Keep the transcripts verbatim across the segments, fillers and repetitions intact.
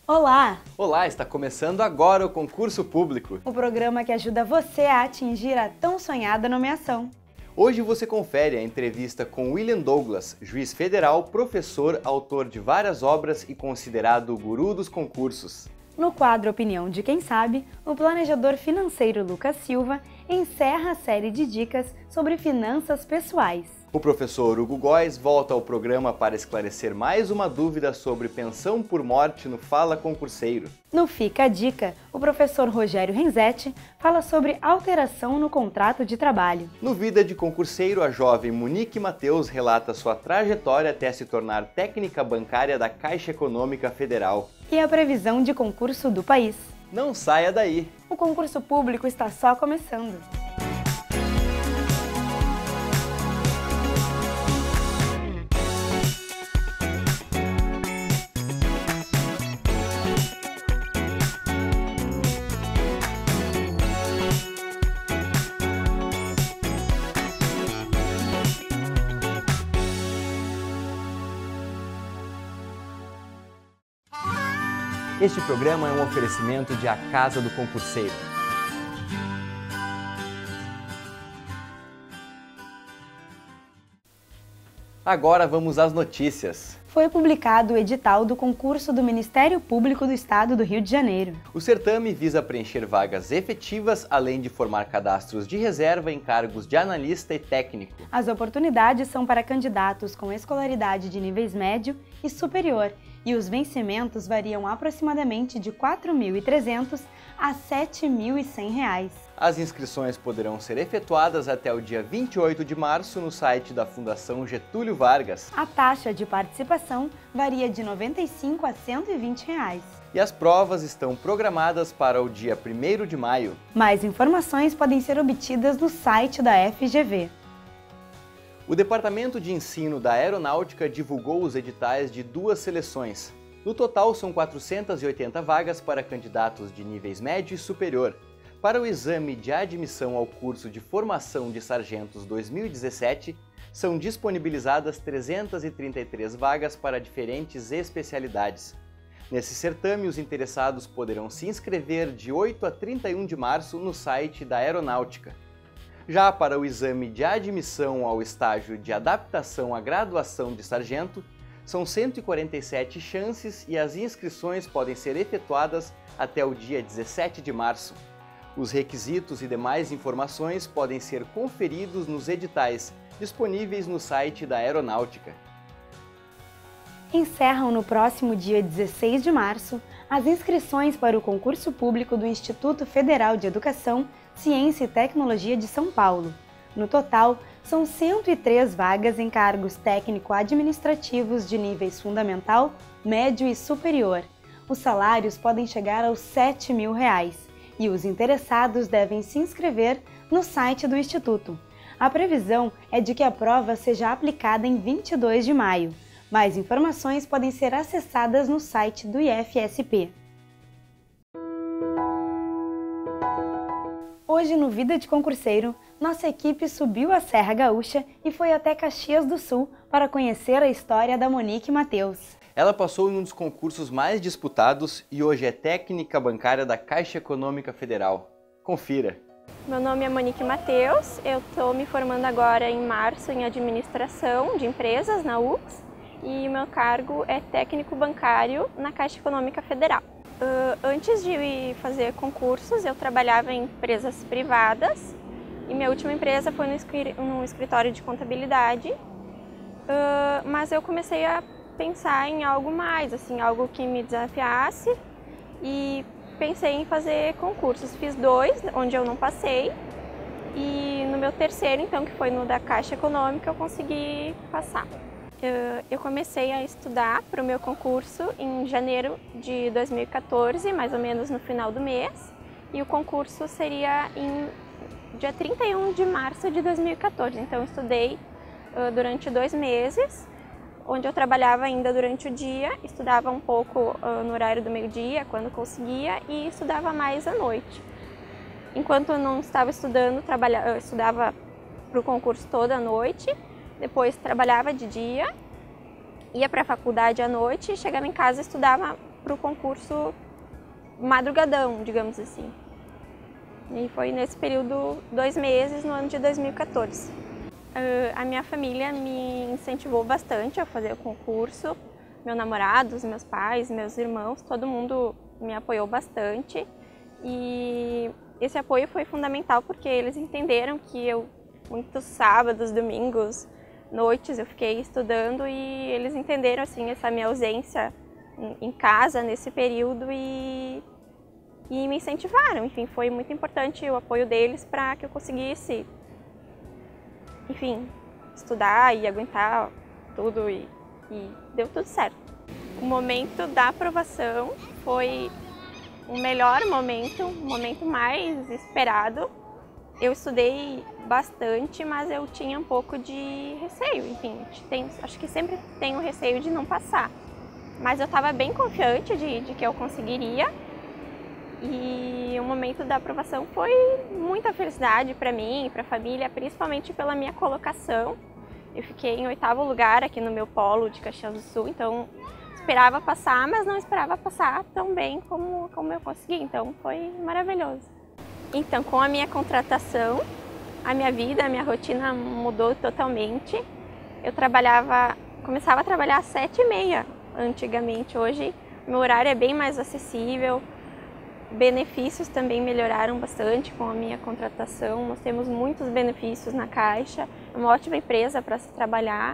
Olá! Olá, está começando agora o Concurso Público. O programa que ajuda você a atingir a tão sonhada nomeação. Hoje você confere a entrevista com William Douglas, juiz federal, professor, autor de várias obras e considerado o guru dos concursos. No quadro Opinião de Quem Sabe, o planejador financeiro Lucas Silva encerra a série de dicas sobre finanças pessoais. O professor Hugo Góes volta ao programa para esclarecer mais uma dúvida sobre pensão por morte no Fala Concurseiro. No Fica a Dica, o professor Rogério Renzetti fala sobre alteração no contrato de trabalho. No Vida de Concurseiro, a jovem Monique Mateus relata sua trajetória até se tornar técnica bancária da Caixa Econômica Federal. E a previsão de concurso do país. Não saia daí! O concurso público está só começando. Este programa é um oferecimento de A Casa do Concurseiro. Agora vamos às notícias. Foi publicado o edital do concurso do Ministério Público do Estado do Rio de Janeiro. O certame visa preencher vagas efetivas, além de formar cadastros de reserva em cargos de analista e técnico. As oportunidades são para candidatos com escolaridade de níveis médio e superior, e os vencimentos variam aproximadamente de quatro mil e trezentos reais a sete mil e cem reais. As inscrições poderão ser efetuadas até o dia vinte e oito de março no site da Fundação Getúlio Vargas. A taxa de participação varia de noventa e cinco reais a cento e vinte reais. E as provas estão programadas para o dia primeiro de maio. Mais informações podem ser obtidas no site da F G V. O Departamento de Ensino da Aeronáutica divulgou os editais de duas seleções. No total, são quatrocentas e oitenta vagas para candidatos de níveis médio e superior. Para o exame de admissão ao curso de formação de sargentos dois mil e dezessete, são disponibilizadas trezentas e trinta e três vagas para diferentes especialidades. Nesse certame, os interessados poderão se inscrever de oito a trinta e um de março no site da Aeronáutica. Já para o exame de admissão ao estágio de adaptação à graduação de sargento, são cento e quarenta e sete chances e as inscrições podem ser efetuadas até o dia dezessete de março. Os requisitos e demais informações podem ser conferidos nos editais disponíveis no site da Aeronáutica. Encerram no próximo dia dezesseis de março as inscrições para o concurso público do Instituto Federal de Educação, Ciência e Tecnologia de São Paulo. No total, são cento e três vagas em cargos técnico-administrativos de níveis fundamental, médio e superior. Os salários podem chegar aos sete mil reais e os interessados devem se inscrever no site do Instituto. A previsão é de que a prova seja aplicada em vinte e dois de maio. Mais informações podem ser acessadas no site do I F S P. Hoje, no Vida de Concurseiro, nossa equipe subiu a Serra Gaúcha e foi até Caxias do Sul para conhecer a história da Monique Mateus. Ela passou em um dos concursos mais disputados e hoje é técnica bancária da Caixa Econômica Federal. Confira! Meu nome é Monique Mateus, eu estou me formando agora em março em Administração de Empresas na U F S e o meu cargo é técnico bancário na Caixa Econômica Federal. Uh, antes de fazer concursos, eu trabalhava em empresas privadas e minha última empresa foi no escritório de contabilidade, uh, mas eu comecei a pensar em algo mais, assim, algo que me desafiasse e pensei em fazer concursos. Fiz dois, onde eu não passei, e no meu terceiro, então, que foi no da Caixa Econômica, eu consegui passar. Eu comecei a estudar para o meu concurso em janeiro de dois mil e quatorze, mais ou menos no final do mês, e o concurso seria em dia trinta e um de março de dois mil e quatorze. Então eu estudei uh, durante dois meses, onde eu trabalhava ainda durante o dia, estudava um pouco uh, no horário do meio-dia, quando conseguia, e estudava mais à noite. Enquanto eu não estava estudando, trabalha, eu estudava para o concurso toda a noite, depois trabalhava de dia, ia para a faculdade à noite e chegava em casa e estudava para o concurso madrugadão, digamos assim. E foi nesse período, dois meses, no ano de dois mil e quatorze. Uh, a minha família me incentivou bastante a fazer o concurso. Meu namorado, os meus pais, meus irmãos, todo mundo me apoiou bastante. E esse apoio foi fundamental porque eles entenderam que eu, muitos sábados, domingos, noites, eu fiquei estudando e eles entenderam assim, essa minha ausência em casa nesse período e, e me incentivaram. Enfim, foi muito importante o apoio deles para que eu conseguisse, enfim, estudar e aguentar tudo e, e deu tudo certo. O momento da aprovação foi o melhor momento, o momento mais esperado. Eu estudei bastante, mas eu tinha um pouco de receio. Enfim, tem, acho que sempre tenho receio de não passar. Mas eu estava bem confiante de, de que eu conseguiria. E o momento da aprovação foi muita felicidade para mim e para a família, principalmente pela minha colocação. Eu fiquei em oitavo lugar aqui no meu polo de Caxias do Sul, então esperava passar, mas não esperava passar tão bem como, como eu consegui, então foi maravilhoso. Então, com a minha contratação, a minha vida, a minha rotina mudou totalmente. Eu trabalhava, começava a trabalhar às sete e meia antigamente, hoje meu horário é bem mais acessível, benefícios também melhoraram bastante com a minha contratação, nós temos muitos benefícios na Caixa, é uma ótima empresa para se trabalhar.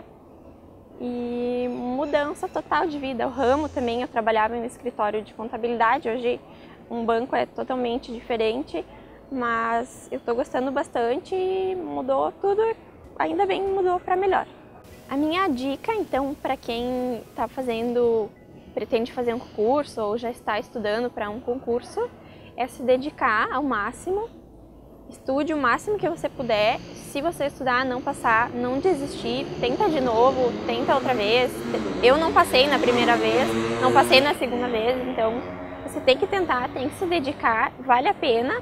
E mudança total de vida. O ramo também, eu trabalhava em um escritório de contabilidade, hoje um banco é totalmente diferente, mas eu estou gostando bastante e mudou tudo, ainda bem mudou para melhor. A minha dica, então, para quem está fazendo, pretende fazer um concurso ou já está estudando para um concurso, é se dedicar ao máximo. Estude o máximo que você puder. Se você estudar, não passar, não desistir, tenta de novo, tenta outra vez. Eu não passei na primeira vez, não passei na segunda vez, então você tem que tentar, tem que se dedicar, vale a pena.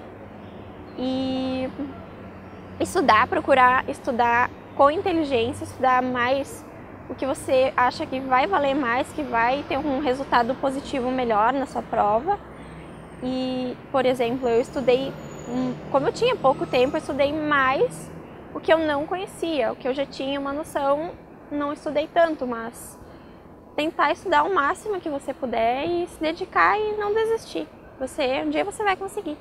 E estudar, procurar estudar com inteligência, estudar mais o que você acha que vai valer mais, que vai ter um resultado positivo melhor na sua prova. E, por exemplo, eu estudei, como eu tinha pouco tempo, eu estudei mais o que eu não conhecia, o que eu já tinha uma noção, não estudei tanto, mas tentar estudar o máximo que você puder e se dedicar e não desistir. Você, um dia você vai conseguir.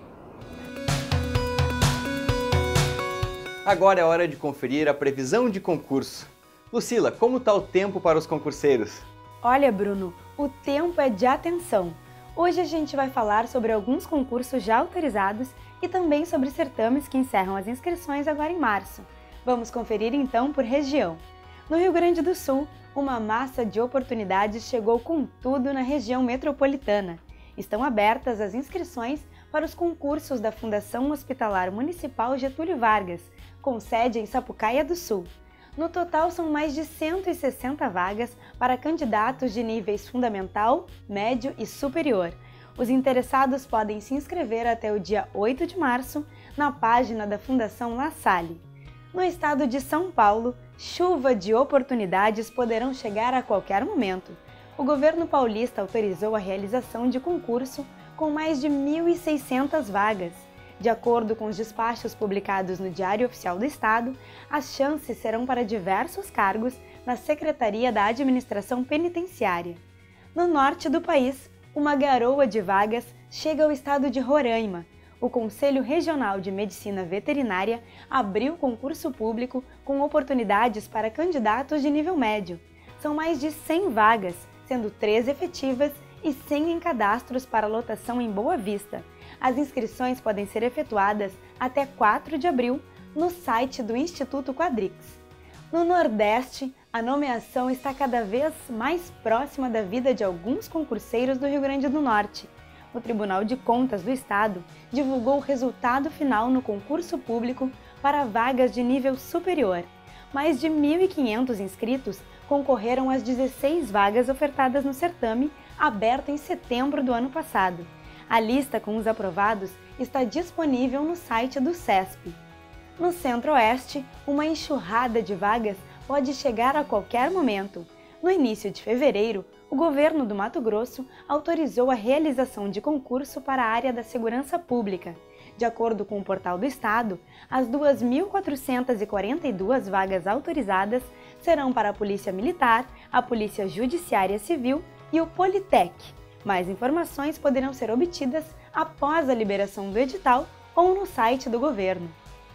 Agora é hora de conferir a previsão de concurso. Lucila, como está o tempo para os concurseiros? Olha, Bruno, o tempo é de atenção. Hoje a gente vai falar sobre alguns concursos já autorizados e também sobre certames que encerram as inscrições agora em março. Vamos conferir então por região. No Rio Grande do Sul, uma massa de oportunidades chegou com tudo na região metropolitana. Estão abertas as inscrições para os concursos da Fundação Hospitalar Municipal Getúlio Vargas, com sede em Sapucaia do Sul. No total, são mais de cento e sessenta vagas para candidatos de níveis fundamental, médio e superior. Os interessados podem se inscrever até o dia oito de março na página da Fundação La Salle. No estado de São Paulo, chuva de oportunidades poderão chegar a qualquer momento. O governo paulista autorizou a realização de concurso com mais de mil e seiscentas vagas. De acordo com os despachos publicados no Diário Oficial do Estado, as chances serão para diversos cargos na Secretaria da Administração Penitenciária. No norte do país, uma garoa de vagas chega ao estado de Roraima. O Conselho Regional de Medicina Veterinária abriu concurso público com oportunidades para candidatos de nível médio. São mais de cem vagas, sendo três efetivas e cem em cadastros para lotação em Boa Vista. As inscrições podem ser efetuadas até quatro de abril no site do Instituto Quadrix. No Nordeste, a nomeação está cada vez mais próxima da vida de alguns concurseiros do Rio Grande do Norte. O Tribunal de Contas do Estado divulgou o resultado final no concurso público para vagas de nível superior. Mais de mil e quinhentos inscritos concorreram às dezesseis vagas ofertadas no certame, aberto em setembro do ano passado. A lista com os aprovados está disponível no site do SESP. No Centro-Oeste, uma enxurrada de vagas pode chegar a qualquer momento. No início de fevereiro, o governo do Mato Grosso autorizou a realização de concurso para a área da segurança pública. De acordo com o portal do Estado, as duas mil quatrocentas e quarenta e duas vagas autorizadas serão para a Polícia Militar, a Polícia Judiciária Civil e o Politec. Mais informações poderão ser obtidas após a liberação do edital ou no site do governo.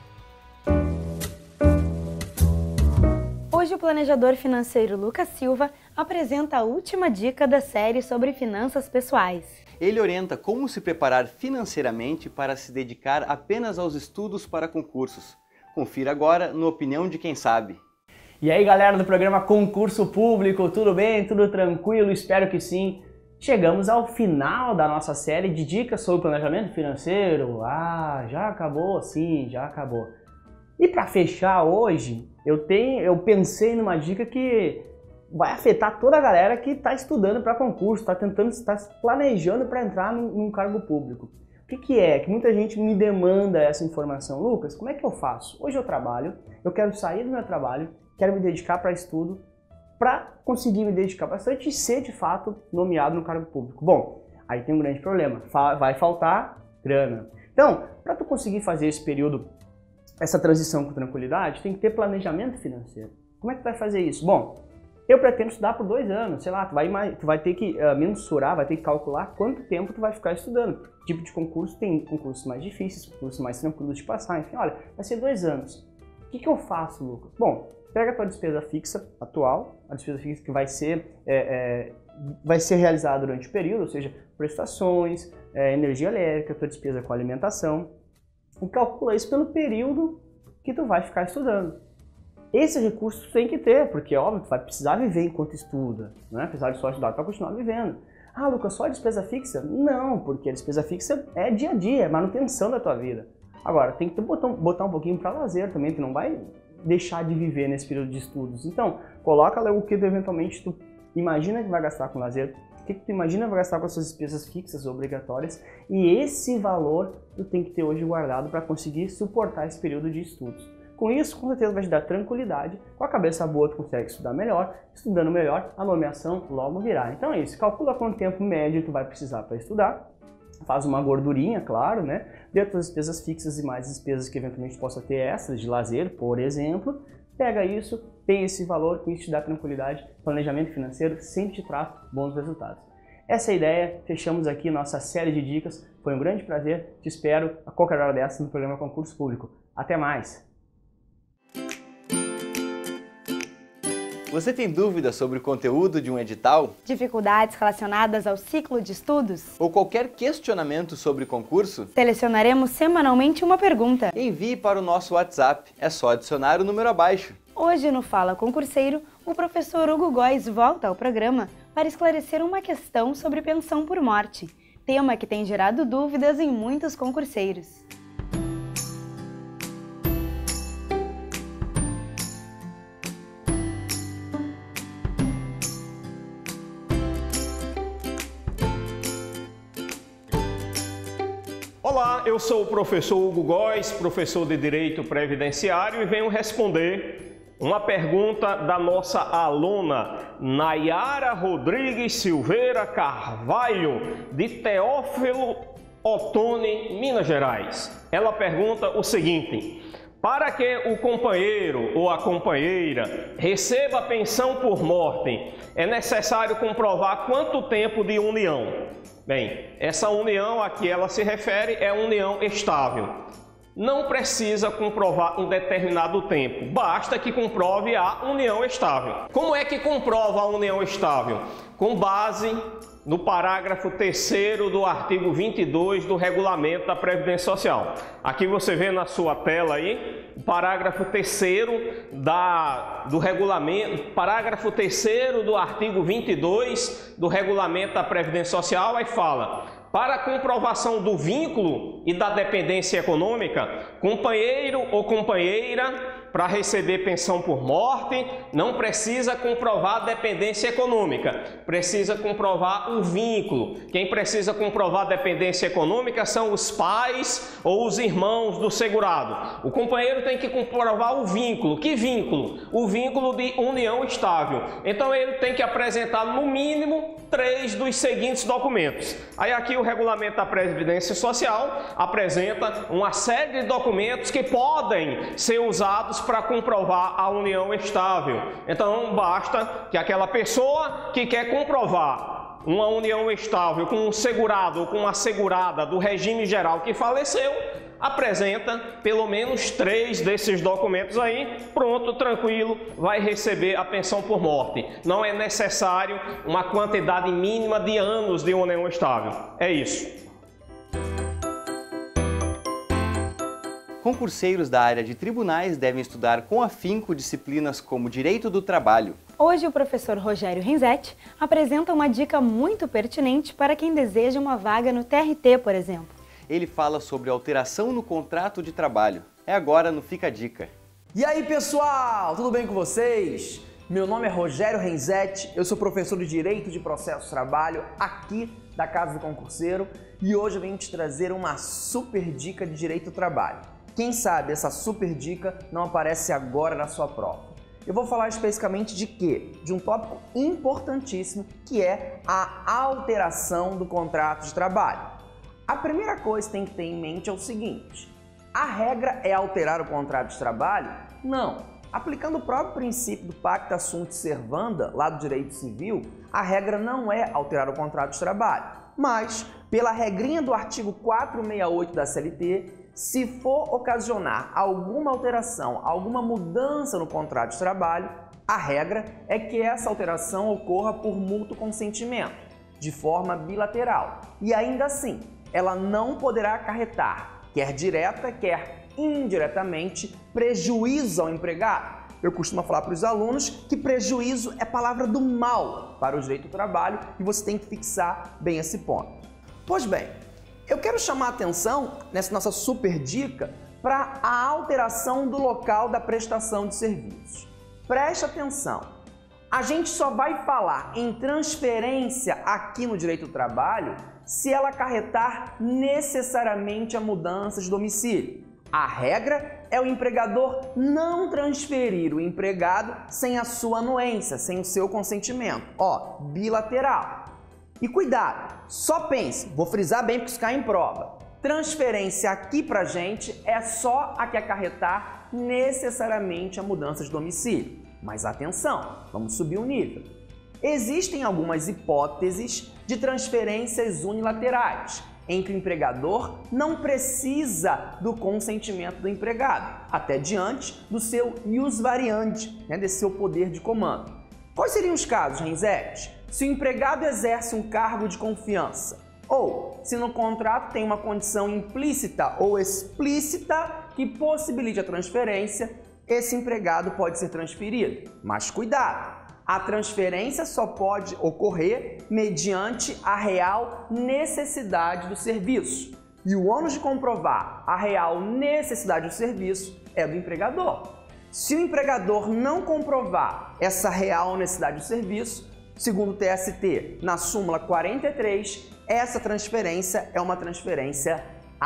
Hoje o planejador financeiro Lucas Silva apresenta a última dica da série sobre finanças pessoais. Ele orienta como se preparar financeiramente para se dedicar apenas aos estudos para concursos. Confira agora no Opinião de Quem Sabe. E aí galera do programa Concurso Público, tudo bem? Tudo tranquilo? Espero que sim. Chegamos ao final da nossa série de dicas sobre planejamento financeiro. Ah, já acabou? Sim, já acabou. E para fechar hoje, eu, tenho, eu pensei numa dica que vai afetar toda a galera que está estudando para concurso, está tentando, está planejando para entrar num, num cargo público. O que, que é? Que muita gente me demanda essa informação. Lucas, como é que eu faço? Hoje eu trabalho, eu quero sair do meu trabalho, quero me dedicar para estudo, para conseguir me dedicar bastante e ser de fato nomeado no cargo público. Bom, aí tem um grande problema, vai faltar grana. Então, para tu conseguir fazer esse período, essa transição com tranquilidade, tem que ter planejamento financeiro. Como é que tu vai fazer isso? Bom, eu pretendo estudar por dois anos, sei lá, tu vai, tu vai ter que uh, mensurar, vai ter que calcular quanto tempo tu vai ficar estudando. Tipo de concurso, tem concursos mais difíceis, concursos mais tranquilos de passar, enfim, olha, vai ser dois anos. O que, que eu faço, Lucas? Bom, pega a tua despesa fixa atual, a despesa fixa que vai ser, é, é, vai ser realizada durante o período, ou seja, prestações, é, energia elétrica, tua despesa com alimentação, e calcula isso pelo período que tu vai ficar estudando. Esse recurso tu tem que ter, porque óbvio, tu vai precisar viver enquanto estuda, né? Apesar de só estudar, tu vai continuar vivendo. Ah, Lucas, só a despesa fixa? Não, porque a despesa fixa é dia a dia, é manutenção da tua vida. Agora, tem que botar, botar um pouquinho para lazer também, tu não vai deixar de viver nesse período de estudos. Então, coloca lá o que tu eventualmente tu imagina que vai gastar com lazer, o que tu imagina que vai gastar com as suas despesas fixas obrigatórias, e esse valor tu tem que ter hoje guardado para conseguir suportar esse período de estudos. Com isso, com certeza vai te dar tranquilidade, com a cabeça boa tu consegue estudar melhor, estudando melhor, a nomeação logo virá. Então é isso, calcula quanto tempo médio tu vai precisar para estudar, faz uma gordurinha, claro, né? Dentro das despesas fixas e mais despesas que eventualmente possa ter extras de lazer, por exemplo, pega isso, tem esse valor, com isso te dá tranquilidade, planejamento financeiro sempre te traz bons resultados. Essa é a ideia, fechamos aqui nossa série de dicas, foi um grande prazer, te espero a qualquer hora dessa no programa Concurso Público. Até mais! Você tem dúvidas sobre o conteúdo de um edital? Dificuldades relacionadas ao ciclo de estudos? Ou qualquer questionamento sobre concurso? Selecionaremos semanalmente uma pergunta. Envie para o nosso WhatsApp, é só adicionar o número abaixo. Hoje no Fala Concurseiro, o professor Hugo Góes volta ao programa para esclarecer uma questão sobre pensão por morte, tema que tem gerado dúvidas em muitos concurseiros. Olá, eu sou o professor Hugo Góes, professor de Direito Previdenciário, e venho responder uma pergunta da nossa aluna Nayara Rodrigues Silveira Carvalho, de Teófilo Otoni, Minas Gerais. Ela pergunta o seguinte: para que o companheiro ou a companheira receba pensão por morte, é necessário comprovar quanto tempo de união? Bem, essa união a que ela se refere é união estável. Não precisa comprovar um determinado tempo, basta que comprove a união estável. Como é que comprova a união estável? Com base no parágrafo terceiro do artigo vinte e dois do Regulamento da Previdência Social. Aqui você vê na sua tela aí, o parágrafo terceiro da, do regulamento, parágrafo terceiro do artigo vinte e dois do Regulamento da Previdência Social, aí fala: para a comprovação do vínculo e da dependência econômica, companheiro ou companheira para receber pensão por morte, não precisa comprovar dependência econômica, precisa comprovar o vínculo. Quem precisa comprovar dependência econômica são os pais ou os irmãos do segurado. O companheiro tem que comprovar o vínculo. Que vínculo? O vínculo de união estável. Então ele tem que apresentar no mínimo três dos seguintes documentos. Aí aqui o regulamento da Previdência Social apresenta uma série de documentos que podem ser usados para comprovar a união estável. Então basta que aquela pessoa que quer comprovar uma união estável com um segurado ou com uma segurada do regime geral que faleceu, apresenta pelo menos três desses documentos aí, pronto, tranquilo, vai receber a pensão por morte. Não é necessário uma quantidade mínima de anos de união estável. É isso. Concurseiros da área de tribunais devem estudar com afinco disciplinas como Direito do Trabalho. Hoje o professor Rogério Renzetti apresenta uma dica muito pertinente para quem deseja uma vaga no T R T, por exemplo. Ele fala sobre alteração no contrato de trabalho. É agora no Fica a Dica. E aí, pessoal, tudo bem com vocês? Meu nome é Rogério Renzetti, eu sou professor de Direito de Processo de Trabalho aqui da Casa do Concurseiro e hoje eu venho te trazer uma super dica de Direito do Trabalho. Quem sabe essa super dica não aparece agora na sua prova. Eu vou falar especificamente de quê? De um tópico importantíssimo que é a alteração do contrato de trabalho. A primeira coisa que tem que ter em mente é o seguinte: a regra é alterar o contrato de trabalho? Não. Aplicando o próprio princípio do Pacta Sunt Servanda, lá do direito civil, a regra não é alterar o contrato de trabalho. Mas, pela regrinha do artigo quatrocentos e sessenta e oito da C L T, se for ocasionar alguma alteração, alguma mudança no contrato de trabalho, a regra é que essa alteração ocorra por mútuo consentimento, de forma bilateral. E ainda assim, ela não poderá acarretar, quer direta, quer indiretamente, prejuízo ao empregado. Eu costumo falar para os alunos que prejuízo é palavra do mal para o direito do trabalho e você tem que fixar bem esse ponto. Pois bem, eu quero chamar a atenção nessa nossa super dica para a alteração do local da prestação de serviços. Preste atenção, a gente só vai falar em transferência aqui no direito do trabalho se ela acarretar necessariamente a mudança de domicílio. A regra é o empregador não transferir o empregado sem a sua anuência, sem o seu consentimento. Ó, bilateral. E cuidado, só pense, vou frisar bem porque isso cai em prova. Transferência aqui pra gente é só a que acarretar necessariamente a mudança de domicílio. Mas atenção, vamos subir o nível. Existem algumas hipóteses de transferências unilaterais, em que o empregador não precisa do consentimento do empregado, até diante do seu ius variandi, né, desse seu poder de comando. Quais seriam os casos, Renzetti? Se o empregado exerce um cargo de confiança, ou se no contrato tem uma condição implícita ou explícita que possibilite a transferência, esse empregado pode ser transferido. Mas cuidado! A transferência só pode ocorrer mediante a real necessidade do serviço. E o ônus de comprovar a real necessidade do serviço é do empregador. Se o empregador não comprovar essa real necessidade do serviço, segundo o T S T, na súmula quarenta e três, essa transferência é uma transferência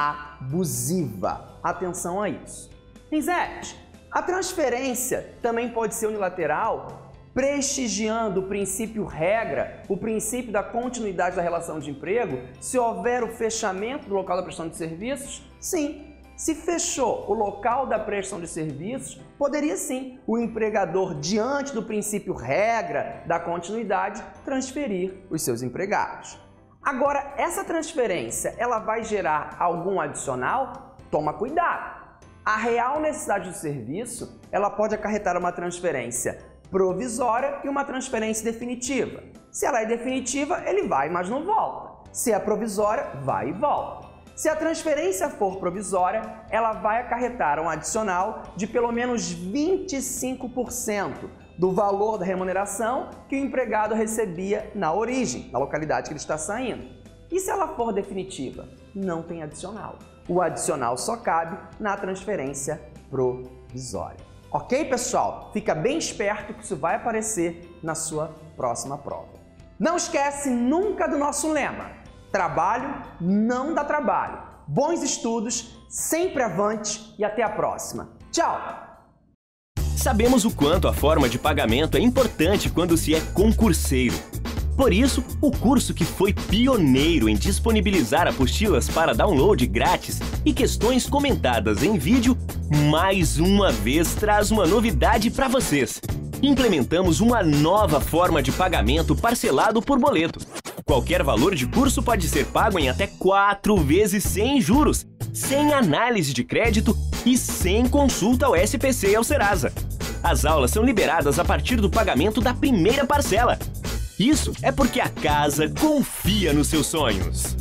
abusiva. Atenção a isso. Renzetti, a transferência também pode ser unilateral, prestigiando o princípio regra, o princípio da continuidade da relação de emprego, se houver o fechamento do local da prestação de serviços? Sim. Se fechou o local da prestação de serviços, poderia sim o empregador, diante do princípio regra da continuidade, transferir os seus empregados. Agora, essa transferência, ela vai gerar algum adicional? Toma cuidado! A real necessidade do serviço, ela pode acarretar uma transferência provisória e uma transferência definitiva. Se ela é definitiva, ele vai, mas não volta. Se é provisória, vai e volta. Se a transferência for provisória, ela vai acarretar um adicional de pelo menos vinte e cinco por cento do valor da remuneração que o empregado recebia na origem, na localidade que ele está saindo. E se ela for definitiva? Não tem adicional. O adicional só cabe na transferência provisória. Ok, pessoal? Fica bem esperto que isso vai aparecer na sua próxima prova. Não esquece nunca do nosso lema: trabalho não dá trabalho. Bons estudos, sempre avante e até a próxima. Tchau! Sabemos o quanto a forma de pagamento é importante quando se é concurseiro. Por isso, o curso que foi pioneiro em disponibilizar apostilas para download grátis e questões comentadas em vídeo, mais uma vez traz uma novidade para vocês. Implementamos uma nova forma de pagamento parcelado por boleto. Qualquer valor de curso pode ser pago em até quatro vezes sem juros, sem análise de crédito e sem consulta ao S P C e ao Serasa. As aulas são liberadas a partir do pagamento da primeira parcela. Isso é porque a casa confia nos seus sonhos.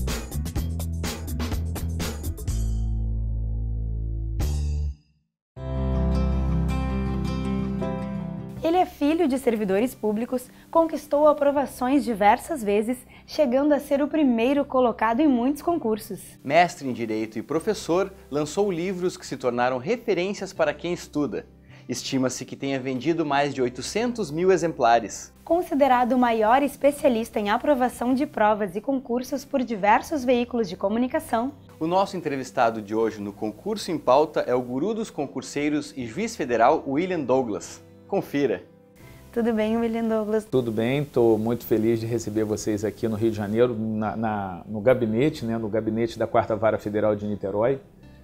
Ele é filho de servidores públicos, conquistou aprovações diversas vezes, chegando a ser o primeiro colocado em muitos concursos. Mestre em Direito e professor, lançou livros que se tornaram referências para quem estuda. Estima-se que tenha vendido mais de oitocentos mil exemplares. Considerado o maior especialista em aprovação de provas e concursos por diversos veículos de comunicação, o nosso entrevistado de hoje no Concurso em Pauta é o guru dos concurseiros e juiz federal William Douglas. Confira! Tudo bem, William Douglas? Tudo bem, estou muito feliz de receber vocês aqui no Rio de Janeiro, na, na, no gabinete, né, no gabinete da quarta Vara Federal de Niterói.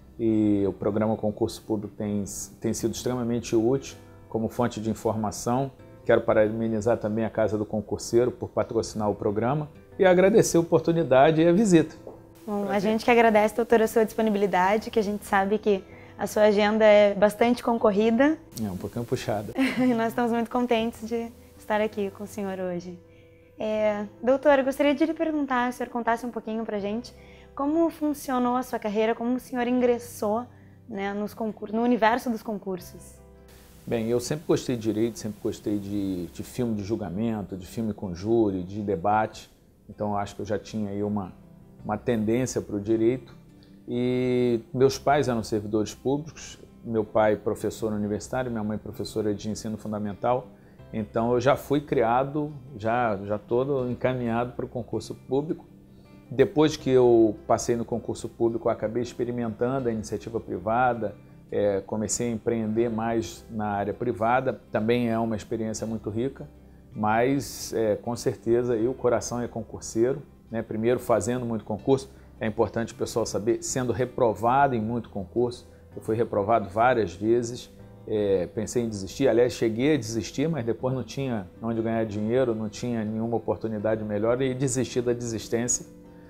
E o programa Concurso Público tem, tem sido extremamente útil como fonte de informação. Quero parabenizar também a Casa do Concurseiro por patrocinar o programa e agradecer a oportunidade e a visita. Bom, a gente que agradece, doutora, a sua disponibilidade, que a gente sabe que a sua agenda é bastante concorrida. É, um pouquinho puxada. E nós estamos muito contentes de estar aqui com o senhor hoje. É, doutora, gostaria de lhe perguntar, se o senhor contasse um pouquinho pra gente, como funcionou a sua carreira, como o senhor ingressou, né, nos concursos, no universo dos concursos? Bem, eu sempre gostei de direito, sempre gostei de, de filme de julgamento, de filme com júri, de debate. Então eu acho que eu já tinha aí uma, uma tendência para o direito. E meus pais eram servidores públicos, meu pai professor universitário, minha mãe professora de ensino fundamental. Então eu já fui criado, já, já todo encaminhado para o concurso público. Depois que eu passei no concurso público, eu acabei experimentando a iniciativa privada, é, comecei a empreender mais na área privada, também é uma experiência muito rica, mas é, com certeza eu, o coração é concurseiro, né? Primeiro fazendo muito concurso, é importante o pessoal saber, sendo reprovado em muito concurso, eu fui reprovado várias vezes, é, pensei em desistir, aliás cheguei a desistir, mas depois não tinha onde ganhar dinheiro, não tinha nenhuma oportunidade melhor e desisti da desistência.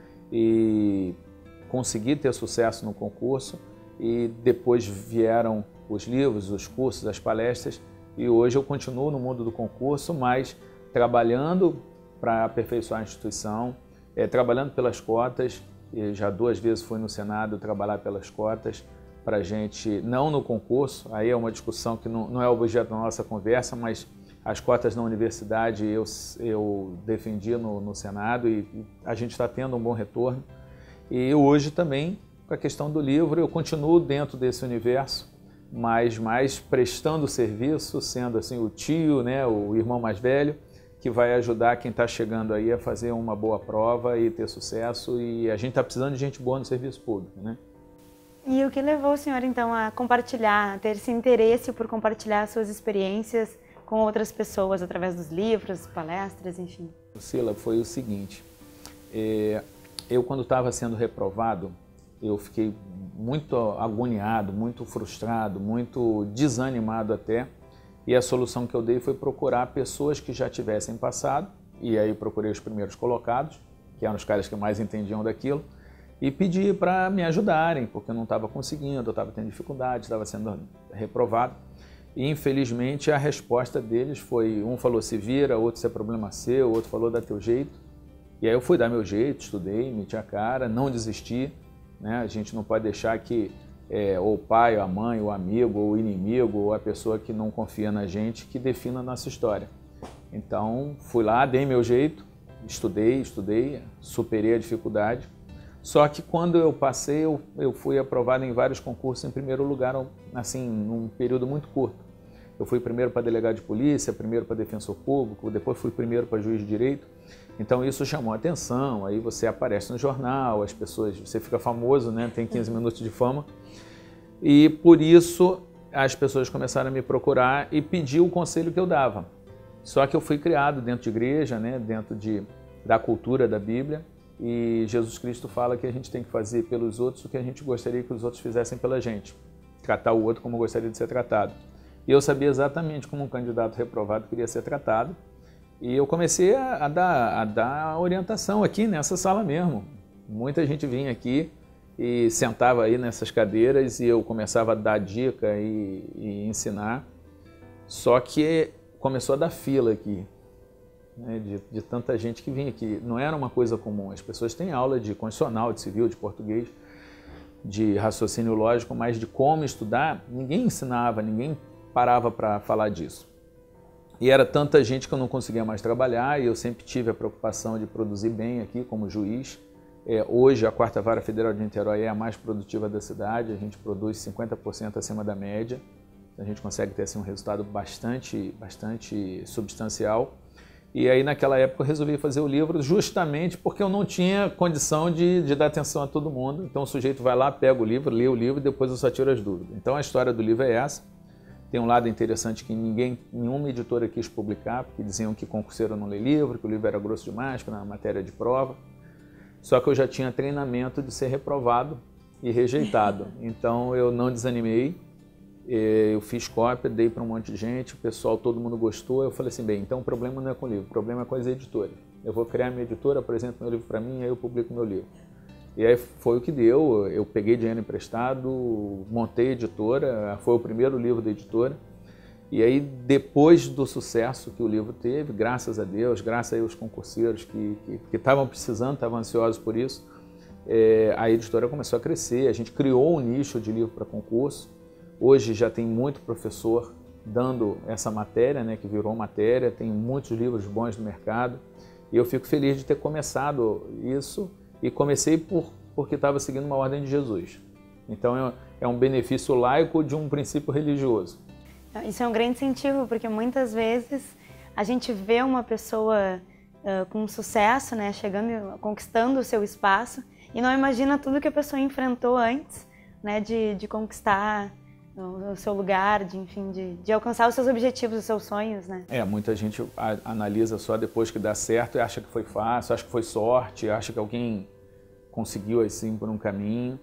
E consegui ter sucesso no concurso e depois vieram os livros, os cursos, as palestras e hoje eu continuo no mundo do concurso, mas trabalhando para aperfeiçoar a instituição, é, trabalhando pelas cotas, e já duas vezes fui no Senado trabalhar pelas cotas para a gente, não no concurso, aí é uma discussão que não, não é objeto da nossa conversa, mas as cotas na universidade eu, eu defendi no, no Senado e a gente está tendo um bom retorno. E hoje também, com a questão do livro, eu continuo dentro desse universo, mas mais prestando serviço, sendo assim o tio, né, o irmão mais velho, que vai ajudar quem está chegando aí a fazer uma boa prova e ter sucesso. E a gente está precisando de gente boa no serviço público, né? E o que levou o senhor então a compartilhar, a ter esse interesse por compartilhar suas experiências com outras pessoas, através dos livros, palestras, enfim? Lucila, foi o seguinte, é, eu quando estava sendo reprovado, eu fiquei muito agoniado, muito frustrado, muito desanimado até, e a solução que eu dei foi procurar pessoas que já tivessem passado, e aí procurei os primeiros colocados, que eram os caras que mais entendiam daquilo, e pedi para me ajudarem, porque eu não estava conseguindo, eu estava tendo dificuldade, estava sendo reprovado. E, infelizmente, a resposta deles foi, um falou se vira, outro se é problema seu, outro falou dá teu jeito. E aí eu fui dar meu jeito, estudei, meti a cara, não desisti, né? A gente não pode deixar que é, ou o pai, ou a mãe, ou o amigo, ou o inimigo, ou a pessoa que não confia na gente, que defina a nossa história. Então, fui lá, dei meu jeito, estudei, estudei, superei a dificuldade. Só que quando eu passei, eu, eu fui aprovado em vários concursos em primeiro lugar, assim, num período muito curto. Eu fui primeiro para delegado de polícia, primeiro para defensor público, depois fui primeiro para juiz de direito. Então isso chamou a atenção, aí você aparece no jornal, as pessoas, você fica famoso, né? Tem quinze minutos de fama. E por isso as pessoas começaram a me procurar e pedir o conselho que eu dava. Só que eu fui criado dentro de igreja, né? Dentro de, da cultura da Bíblia. E Jesus Cristo fala que a gente tem que fazer pelos outros o que a gente gostaria que os outros fizessem pela gente. Tratar o outro como gostaria de ser tratado. E eu sabia exatamente como um candidato reprovado queria ser tratado. E eu comecei a, a, dar, a dar orientação aqui nessa sala mesmo. Muita gente vinha aqui e sentava aí nessas cadeiras e eu começava a dar dica e, e ensinar. Só que começou a dar fila aqui. Né, de, de tanta gente que vinha aqui. Não era uma coisa comum. As pessoas têm aula de constitucional, de civil, de português, de raciocínio lógico, mas de como estudar, ninguém ensinava, ninguém parava para falar disso. E era tanta gente que eu não conseguia mais trabalhar e eu sempre tive a preocupação de produzir bem aqui como juiz. É, hoje a quarta Vara Federal de Niterói é a mais produtiva da cidade, a gente produz cinquenta por cento acima da média. A gente consegue ter assim, um resultado bastante, bastante substancial. E aí, naquela época, eu resolvi fazer o livro justamente porque eu não tinha condição de, de dar atenção a todo mundo. Então, o sujeito vai lá, pega o livro, lê o livro e depois eu só tiro as dúvidas. Então, a história do livro é essa. Tem um lado interessante que ninguém, nenhuma editora quis publicar, porque diziam que concurseiro não lê livro, que o livro era grosso demais, que era uma matéria de prova. Só que eu já tinha treinamento de ser reprovado e rejeitado. Então, eu não desanimei. Eu fiz cópia, dei para um monte de gente, o pessoal, todo mundo gostou. Eu falei assim, bem, então o problema não é com o livro, o problema é com as editoras. Eu vou criar minha editora, apresento meu livro para mim, aí eu publico meu livro. E aí foi o que deu, eu peguei dinheiro emprestado, montei a editora, foi o primeiro livro da editora. E aí, depois do sucesso que o livro teve, graças a Deus, graças aos concurseiros que estavam precisando, estavam ansiosos por isso, é, a editora começou a crescer, a gente criou um nicho de livro para concurso. Hoje já tem muito professor dando essa matéria, né, que virou matéria, tem muitos livros bons no mercado. E eu fico feliz de ter começado isso e comecei por, porque estava seguindo uma ordem de Jesus. Então é, é um benefício laico de um princípio religioso. Isso é um grande incentivo, porque muitas vezes a gente vê uma pessoa uh, com sucesso, né, chegando, conquistando o seu espaço e não imagina tudo que a pessoa enfrentou antes, né, de, de conquistar o seu lugar, de, enfim, de, de alcançar os seus objetivos, os seus sonhos, né? É, muita gente a, analisa só depois que dá certo e acha que foi fácil, acha que foi sorte, acha que alguém conseguiu assim por um caminho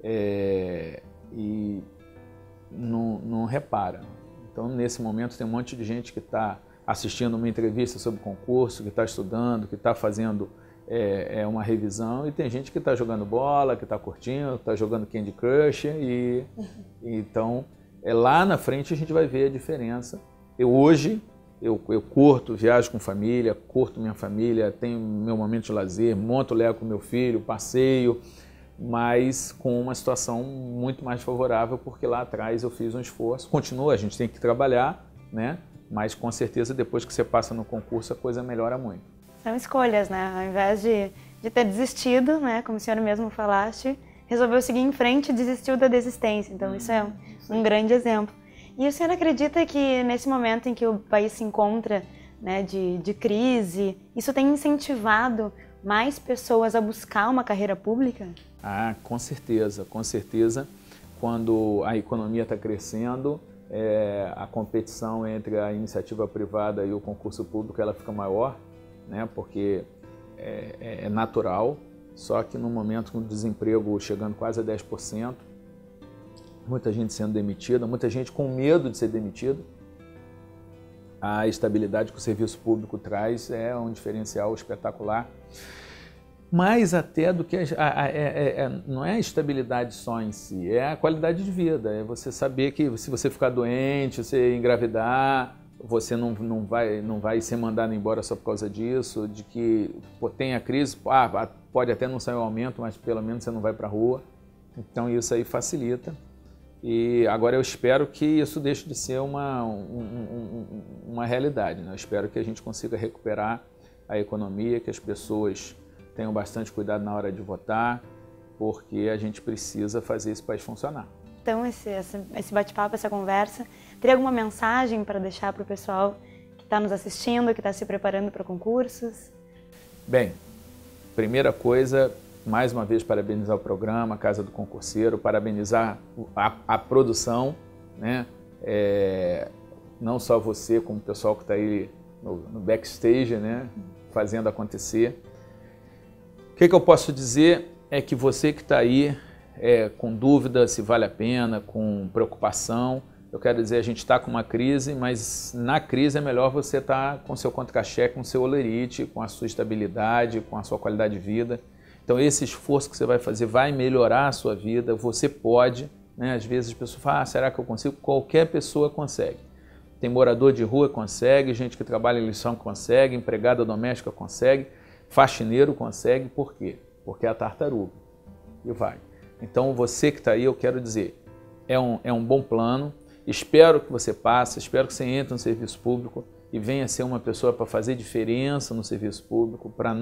é, e não, não repara. Então, nesse momento, tem um monte de gente que está assistindo uma entrevista sobre concurso, que está estudando, que está fazendo é, é uma revisão, e tem gente que está jogando bola, que está curtindo, está jogando Candy Crush, e então é, lá na frente a gente vai ver a diferença. Eu hoje, eu, eu curto, viajo com família, curto minha família, tenho meu momento de lazer, monto Lego com meu filho, passeio, mas com uma situação muito mais favorável, porque lá atrás eu fiz um esforço. Continua, a gente tem que trabalhar, né? Mas com certeza depois que você passa no concurso a coisa melhora muito. São escolhas, né? Ao invés de, de ter desistido, né? Como o senhor mesmo falaste, resolveu seguir em frente e desistiu da desistência. Então isso é um, um grande exemplo. E o senhor acredita que nesse momento em que o país se encontra, né, de, de crise, isso tem incentivado mais pessoas a buscar uma carreira pública? Ah, com certeza, com certeza. Quando a economia está crescendo, é, a competição entre a iniciativa privada e o concurso público ela fica maior, né, porque é, é natural, só que no momento com o desemprego chegando quase a dez por cento, muita gente sendo demitida, muita gente com medo de ser demitida, a estabilidade que o serviço público traz é um diferencial espetacular. Mais até do que a, a, a, é, é, não é a estabilidade só em si, é a qualidade de vida, é você saber que se você ficar doente, você engravidar, você não, não, vai, não vai ser mandado embora só por causa disso, de que pô, tem a crise, ah, pode até não sair o aumento, mas pelo menos você não vai para a rua, então isso aí facilita. E agora eu espero que isso deixe de ser uma, um, um, uma realidade, né? Eu espero que a gente consiga recuperar a economia, que as pessoas tenham bastante cuidado na hora de votar, porque a gente precisa fazer esse país funcionar. Então esse, esse bate-papo, essa conversa, Teria alguma mensagem para deixar para o pessoal que está nos assistindo, que está se preparando para concursos? Bem, primeira coisa, mais uma vez parabenizar o programa, Casa do Concurseiro, parabenizar a, a produção, né? É, não só você, como o pessoal que está aí no, no backstage, né? Fazendo acontecer. O que, que eu posso dizer é que você que está aí é, com dúvida se vale a pena, com preocupação, eu quero dizer, a gente está com uma crise, mas na crise é melhor você estar tá com seu contra-cheque, com seu olerite, com a sua estabilidade, com a sua qualidade de vida. Então esse esforço que você vai fazer vai melhorar a sua vida, você pode, né? Às vezes as pessoas falam, ah, será que eu consigo? Qualquer pessoa consegue. Tem morador de rua que consegue, gente que trabalha em lição consegue, empregada doméstica consegue, faxineiro consegue, por quê? Porque é a tartaruga, e vai. Então você que está aí, eu quero dizer, é um, é um bom plano, espero que você passe, espero que você entre no serviço público e venha ser uma pessoa para fazer diferença no serviço público, para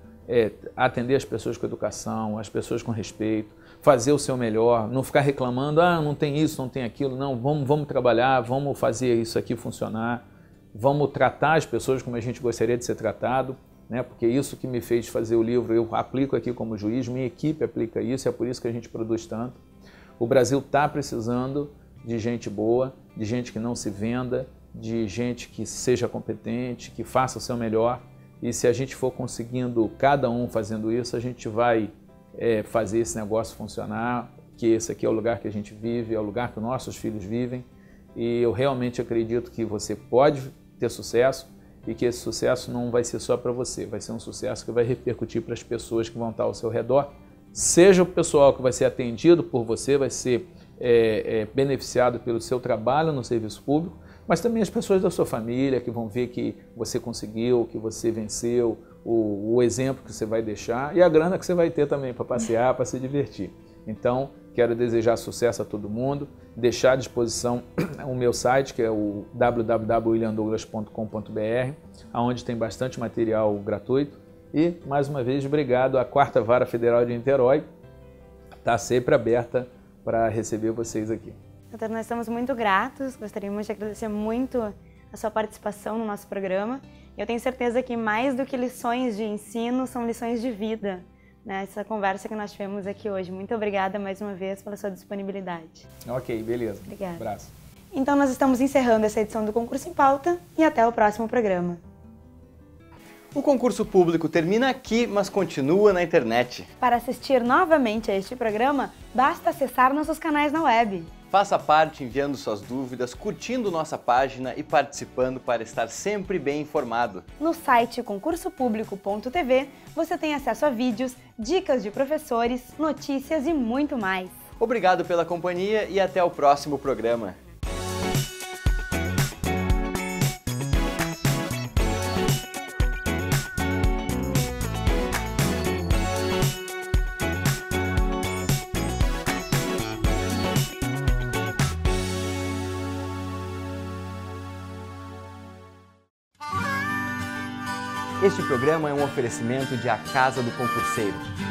é, atender as pessoas com educação, as pessoas com respeito, fazer o seu melhor, não ficar reclamando, ah, não tem isso, não tem aquilo, não, vamos, vamos trabalhar, vamos fazer isso aqui funcionar, vamos tratar as pessoas como a gente gostaria de ser tratado, né? Porque isso que me fez fazer o livro, eu aplico aqui como juiz, minha equipe aplica isso, é por isso que a gente produz tanto. O Brasil está precisando de gente boa, de gente que não se venda, de gente que seja competente, que faça o seu melhor. E se a gente for conseguindo, cada um fazendo isso, a gente vai é, fazer esse negócio funcionar, que esse aqui é o lugar que a gente vive, é o lugar que nossos filhos vivem. E eu realmente acredito que você pode ter sucesso e que esse sucesso não vai ser só para você, vai ser um sucesso que vai repercutir para as pessoas que vão estar ao seu redor. Seja o pessoal que vai ser atendido por você, vai ser é, é, beneficiado pelo seu trabalho no serviço público, mas também as pessoas da sua família que vão ver que você conseguiu, que você venceu, o, o exemplo que você vai deixar e a grana que você vai ter também para passear, para se divertir. Então, quero desejar sucesso a todo mundo, deixar à disposição o meu site, que é o w w w ponto william douglas ponto com ponto b r, onde tem bastante material gratuito. E, mais uma vez, obrigado. A Quarta Vara Federal de Niterói está sempre aberta para receber vocês aqui. Doutor, nós estamos muito gratos, gostaríamos de agradecer muito a sua participação no nosso programa. Eu tenho certeza que mais do que lições de ensino, são lições de vida, né? Essa conversa que nós tivemos aqui hoje. Muito obrigada mais uma vez pela sua disponibilidade. Ok, beleza. Obrigada. Um abraço. Então nós estamos encerrando essa edição do Concurso em Pauta e até o próximo programa. O concurso público termina aqui, mas continua na internet. Para assistir novamente a este programa, basta acessar nossos canais na web. Faça parte enviando suas dúvidas, curtindo nossa página e participando para estar sempre bem informado. No site concurso público ponto t v você tem acesso a vídeos, dicas de professores, notícias e muito mais. Obrigado pela companhia e até o próximo programa. Este programa é um oferecimento de A Casa do Concurseiro.